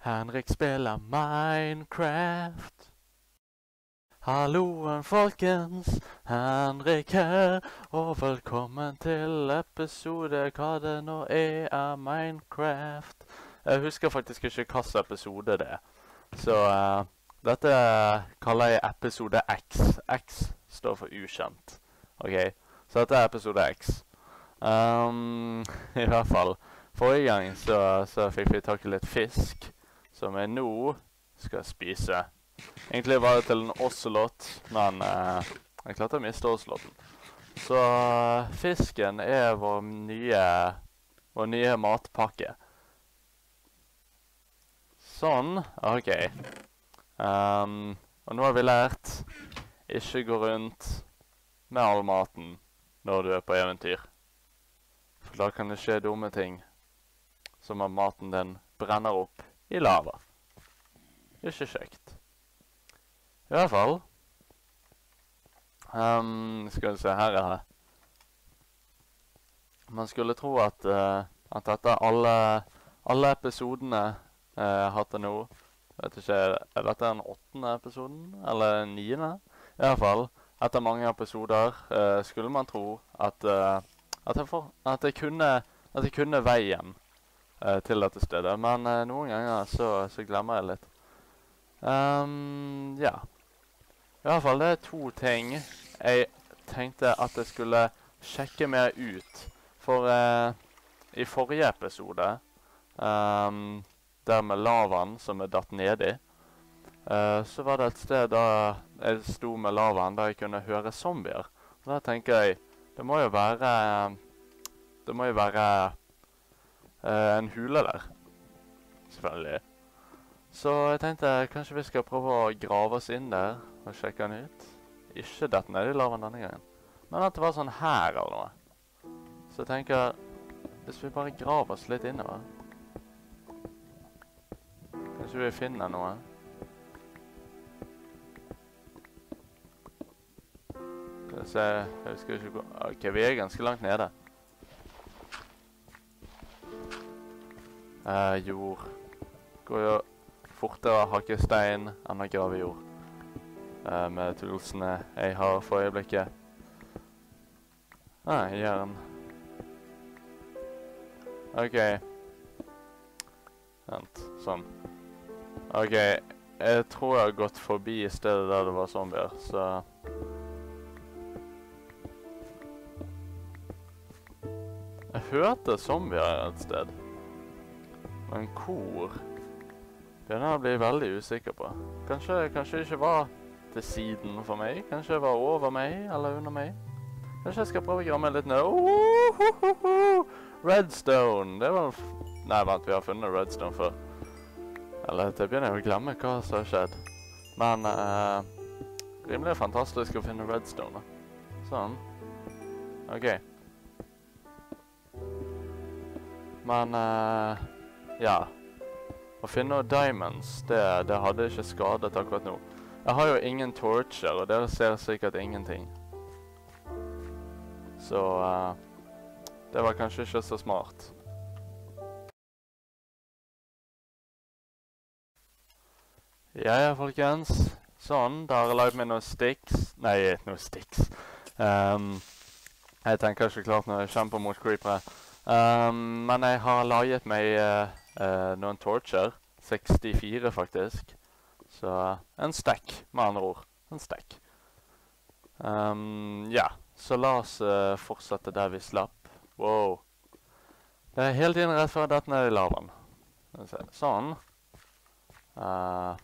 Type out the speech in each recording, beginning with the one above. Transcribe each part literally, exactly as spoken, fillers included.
Henrik spiller Minecraft. Halloen folkens, Henrik her, og velkommen til episode hva det nå er av Minecraft. Jeg husker faktisk ikke hvilken episode det er, så uh, dette kaller jeg episode X. X står for ukjent, ok? Så dette er episode X. Um, I hvert fall, forrige gang så, så fikk vi tak i litt fisk, som jeg nå skal spise. Egentlig var det til en ocelot, men uh, jeg klarte å miste oceloten. Så uh, fisken er vår nye, vår nye matpakke. Sånn, ok. Um, og nå har vi lært ikke gå rundt med all maten når du er på eventyr. For da kan det skje dumme ting, som at maten den brenner opp i lava. Ikke kjekt. I hvert fall. Um, skal vi se, her er det. Man skulle tro at, uh, at dette alle, alle episodene uh, hadde nå. Vet ikke, er dette den åttende episoden? Eller den niende? I hvert fall, etter mange episoder uh, skulle man tro at, uh, at, jeg, for, at, jeg kunne, at jeg kunne veien uh, til dette stedet. Men uh, noen ganger så, så glemmer jeg litt. Um, ja. I hvert fall det er to ting jeg tenkte at jeg skulle sjekke mer ut. For uh, i forrige episode, um, der med lavaen som er datt ned i, uh, så var det et sted der jeg sto med lavaen der jeg kunne høre zombier. Og da tenker jeg, det må jo være, det må jo være uh, en hule der, selvfølgelig. Så jeg tenkte kanskje vi skal prøve å grave oss inn der og sjekke den ut. Ikke dette ned i lavaen denne gangen, men at det var sånn her eller noe. Så jeg tenker, hvis vi bare graver oss litt innover, kanskje vi finner noe. Skal vi se, jeg husker ikke gå... Ok, vi er ganske langt nede. Uh, jord. Går jo fortere å hakke stein enn å grave jord. Uh, med toolsene jeg har for øyeblikket. Ah, jern. Ok. Vent, sånn. Ok, jeg tror jeg har gått forbi stedet der det var zombier, så... Jeg hørte zombier et sted. Men hvor? Begynner jeg å bli veldig usikker på. Kanskje, kanskje det ikke var til siden for meg? Kanskje det var over meg, eller under meg? Kanskje jeg skal prøve å grave meg litt ned. Oh, ho, ho, ho. Redstone! Det var... Nei, vent, vi har funnet redstone før. Eller, det begynner jeg å glemme hva som har skjedd. Men, uh, rimelig fantastisk å finne redstone. Sånn. Ok. Men, uh, ja. Å finne diamonds, det, det hadde ikke skadet akkurat nå. Jeg har jo ingen torcher, og dere ser sikkert ingenting. Så uh, det var kanskje ikke så smart. Ja, ja, folkens. Sånn, da har jeg laget meg noen sticks. Nei, noen sticks. Um, jeg tenker ikke klart når jeg kjemper mot creepere. Um, men jeg har laget meg... Uh, Uh, noen torcher, sekstifire faktisk, så en stack, med andre ord, en stack. Um, ja, så la oss uh, fortsette der vi slapp. Wow. Det er hele tiden rett før dette ned i lavaen. Sånn. Uh,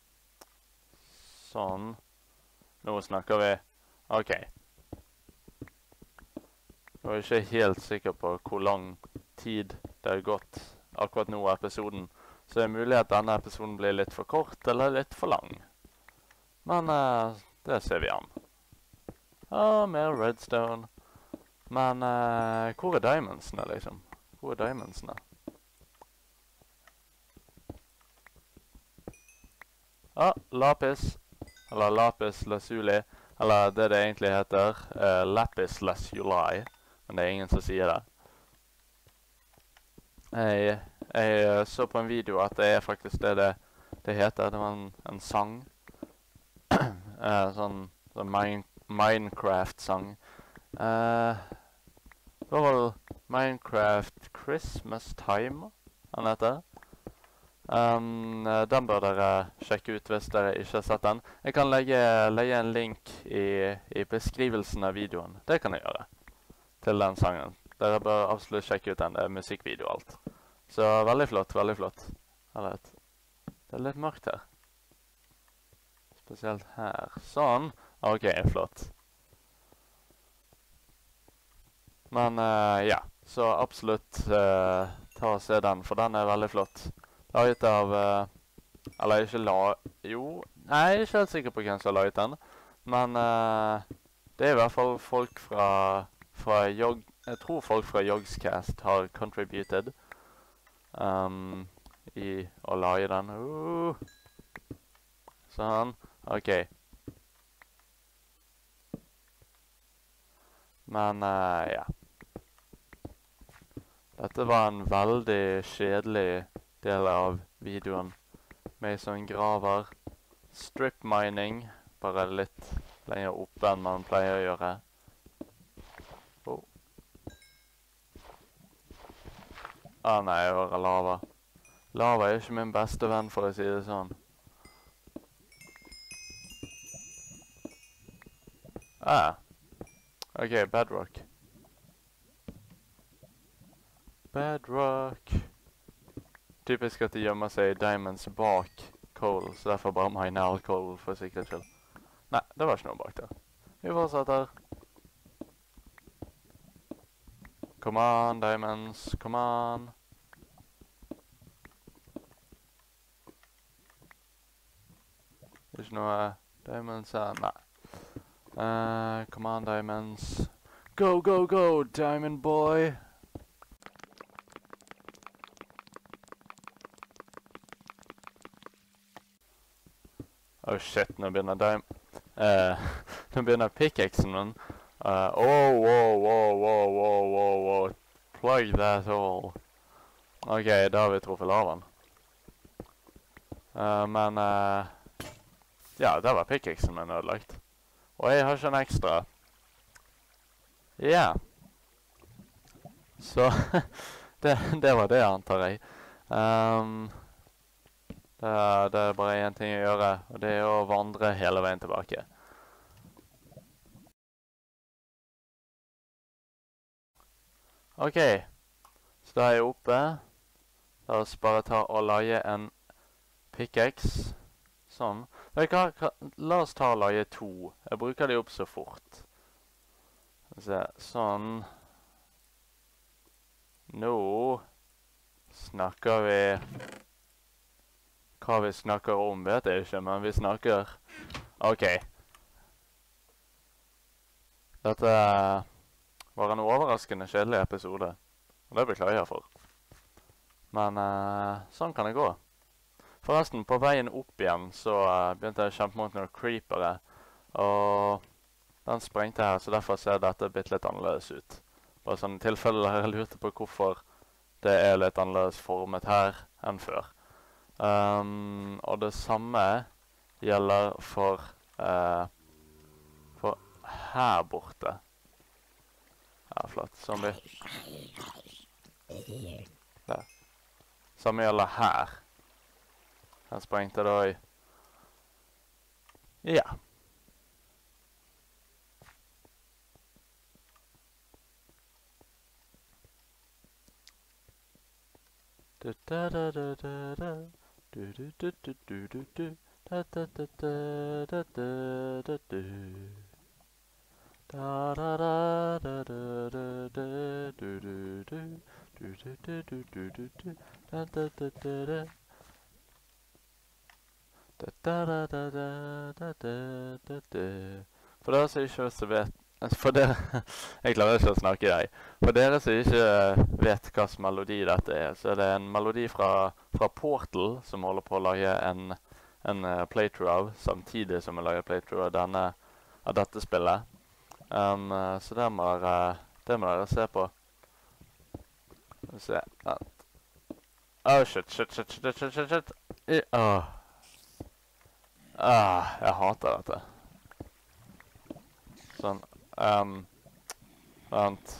sånn. Nå snakker vi. Ok. Jeg er ikke helt sikker på hvor lang tid det har gått akkurat nå i episoden, så det er mulig at denne episoden blir litt for kort eller litt for lang. Men uh, det ser vi an. Ah, mer redstone. Men uh, hvor er diamondsene, liksom? Hvor er diamondsene? Ah, lapis. Eller lapis lazuli. Eller det det egentlig heter. Uh, lapis lazuli. Men det er ingen som sier det. Jeg jeg så på en video at det er faktisk det det, det heter. Det var en, en sang. uh, sånn sånn min Minecraft-sang. Uh, det var vel Minecraft Christmas Time, han heter. Um, den bør dere sjekke ut hvis dere ikke har sett den. Jeg kan legge, legge en link i, i beskrivelsen av videoen. Det kan jeg gjøre til den sangen. Dere bør absolutt sjekke ut den. Det er musikkvideo og alt. Så veldig flott, veldig flott. Vet, det er litt mørkt her. Spesielt her. Sånn. Ok, flott. Men uh, ja, så absolutt uh, ta og se den, for den er veldig flott. Laget av, uh, eller ikke la, jo, nei, jeg er ikke helt sikker på hvem som har laget den. Men uh, det er i hvert fall folk fra, fra Jog, jeg tror folk fra Yogscast har contributed um, i å lage den. Uh. Sånn, ok. Men uh, ja. Dette var en veldig kjedelig del av videoen. Med sånn graver. Strip mining. Bare litt lenger oppe enn man pleier å gjøre. Oh. Ah nei, jeg hører lava. Lava er ikke min beste venn, for å si det sånn. Ah. Ok, bedrock. Bedrock. Typisk at de gjemmer seg diamonds bak coal, så derfor bare mine all coal for sikkerhets skyld. Nei, det var ikke noe bak der. Vi fortsetter. Come on, diamonds. Come on. Ikke noe diamonds her. Nei. Uh, come on, diamonds. Go, go, go, diamond boy. Oh shit, nå begynner dim... Uh, nå begynner pickaxen min. Uh, oh, wow, wow, wow, wow, wow, wow. Plug that all. Ok, da har vi truffet lavan. Uh, men, uh, ja, der var pickaxen min ødelagt. Og jeg har ikke en ekstra. Ja. Så, det, det var det, antar jeg. Um, det, er, det er bare en ting å gjøre, og det er å vandre hele veien tilbake. Ok, så da er jeg oppe. La oss bare ta og lage en pickaxe. Sånn. La oss ta og lage to. Jeg bruker de opp så fort. Se, sånn. Nå snakker vi... Hva vi snakker om vet jeg ikke, men vi snakker... Ok. Dette var en overraskende kjedelig episode. Og det beklager jeg for. Men uh, sånn kan det gå. Forresten, på veien opp igjen så uh, begynte jeg å kjempe mot noen creepere. Og den sprengte her, så derfor ser dette bitte litt annerledes ut. Bare sånn i tilfelle jeg lurte på hvorfor det er litt annerledes formet her enn før. Um, og det samme gjelder for, uh, for her borte. Ja, flott. Zombie. Der. Samme gjelder her. Her sprengte det også. Ja. Du da da da da da. Du du du du du du du. Da da da da da da da du. Da da da da da da da du du du. Du du du du du du du. Da da da da da. Da da da da da da da da da. For dere som ikke vet... For dere... Jeg klarer ikke å snakke i deg. For dere som ikke vet hva slags melodi dette er, så er det en melodi fra, fra Portal, som holder på å lage en, en uh, playthrough av, samtidig som vi lager playthrough av, denne, av dette spillet. Um, uh, så det må, dere, det må dere se på. Skal vi se. Vent. Åh, shit, shit, shit, shit, shit, shit, shit. I, åh. Ah, jeg hater dette. Sånn, um, vent.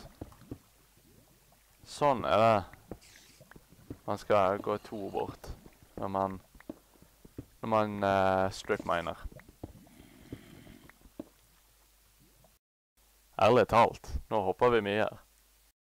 Sånn er det. Man skal gå to bort når man, når man uh, strip miner. Ærlig talt, nå hopper vi mye her.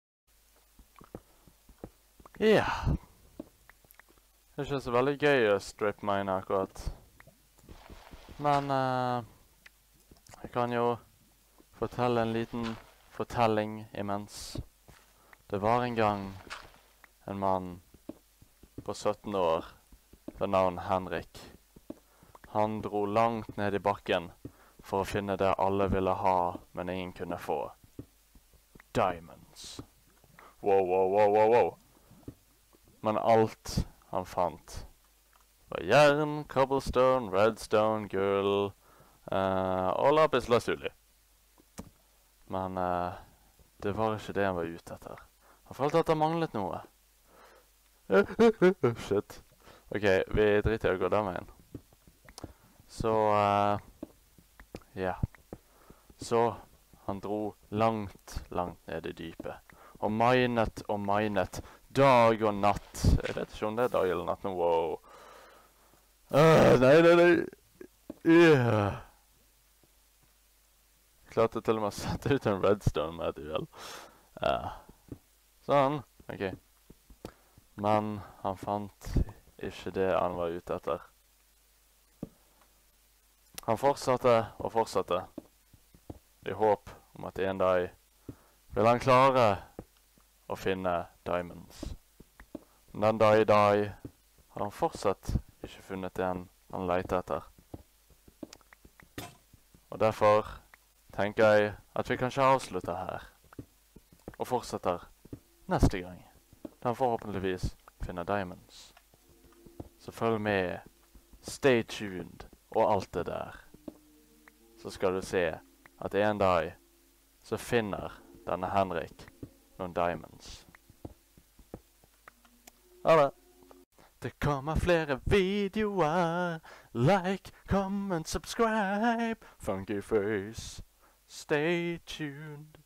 Ja. Det er ikke så veldig gøy å strip mine akkurat. Men uh, jeg kan jo fortelle en liten fortelling imens. Det var en gang en mann på sytten år ved navn Henrik. Han dro langt ned i bakken for å finne det alle ville ha, men ingen kunne få. Diamonds. Wow, wow, wow, wow, wow. Men alt han fant var jern, cobblestone, redstone, gull uh, og lapis lazuli. Men uh, det var ikke det han var ute etter. Han følte at han manglet noe. Shit. Ok, vi driter i å gå den veien. Så, uh, ja. Så han dro langt, langt ned i dypet. Og minet og minet, dag og natt. Jeg vet ikke om det er dag eller natt nå. Wow. Uh, nei, nei, nei. Yeah. Jeg klarte til og med å sette ut en redstone med et uhell. Uh, sånn, ok. Men han fant ikke det han var ute etter. Han fortsatte og fortsatte, i håp om at en dag vil han klare å finne diamonds. Men den dag i dag har han fortsatt ikke funnet en han leter etter. Og derfor tenker jeg at vi kanskje avslutter her, og fortsetter neste gang, da han forhåpentligvis finner diamonds. Så følg med, stay tuned, og alt det der. Så skal du se at en dag så finner denne Henrik noen diamonds. Ha det! Det kommer flere videoer. Like, comment, subscribe. Funky face. Stay tuned.